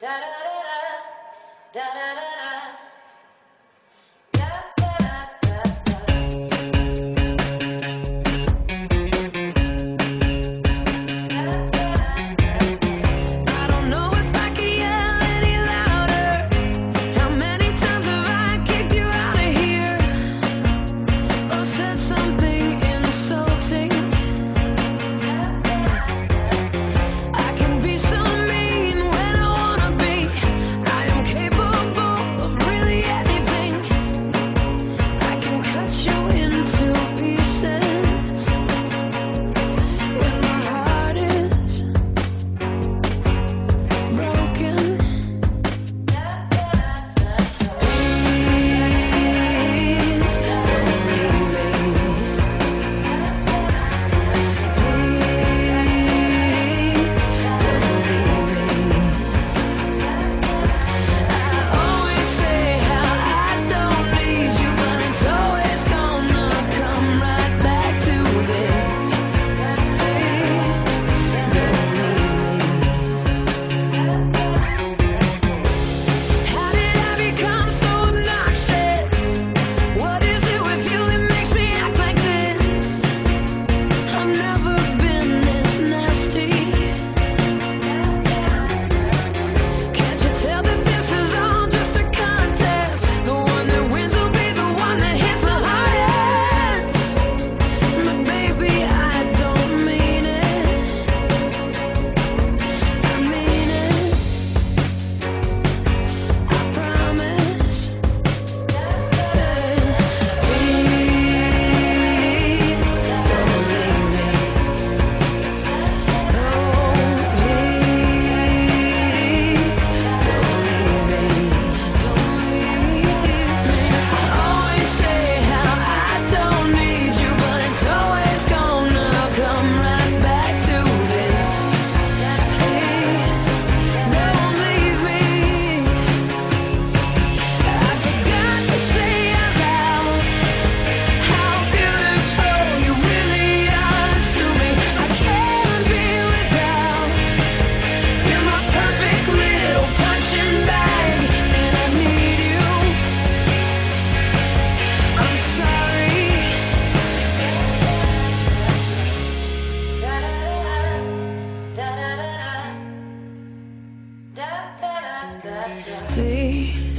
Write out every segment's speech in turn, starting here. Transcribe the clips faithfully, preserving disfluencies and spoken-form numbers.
Please,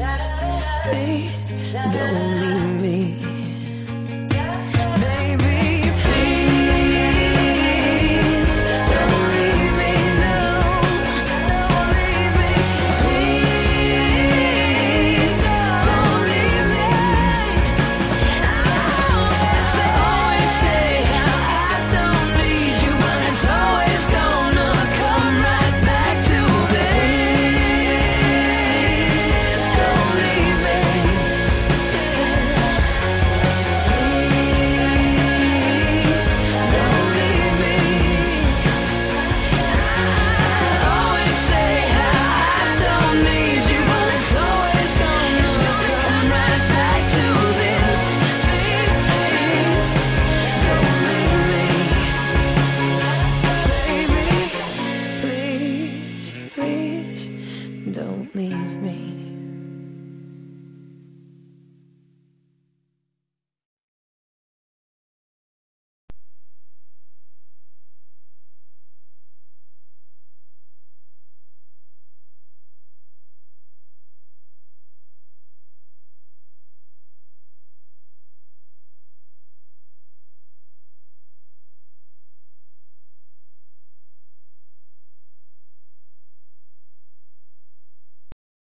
please, don't leave me. Baby, please, don't leave me, no, don't leave me. Please, don't leave me. I always say, always say how I don't need you, but it's always gonna come right back to this. Don't leave me. Please, don't leave me. I always say how I don't need you, but it's always gonna come right back to this. Please, please, don't leave me. Baby, please, please, don't leave me.